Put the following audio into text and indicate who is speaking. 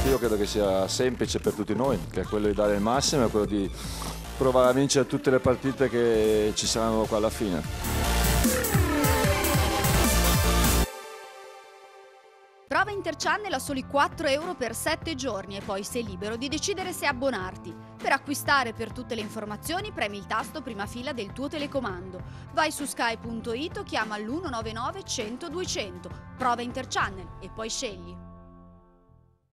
Speaker 1: l'obiettivo credo che sia semplice per tutti noi, che è quello di dare il massimo e quello di provare a vincere tutte le partite che ci saranno qua alla fine.
Speaker 2: Prova Interchannel a soli 4 euro per 7 giorni e poi sei libero di decidere se abbonarti. Per acquistare per tutte le informazioni premi il tasto prima fila del tuo telecomando. Vai su sky.it o chiama l'199 100 200. Prova Interchannel e poi scegli.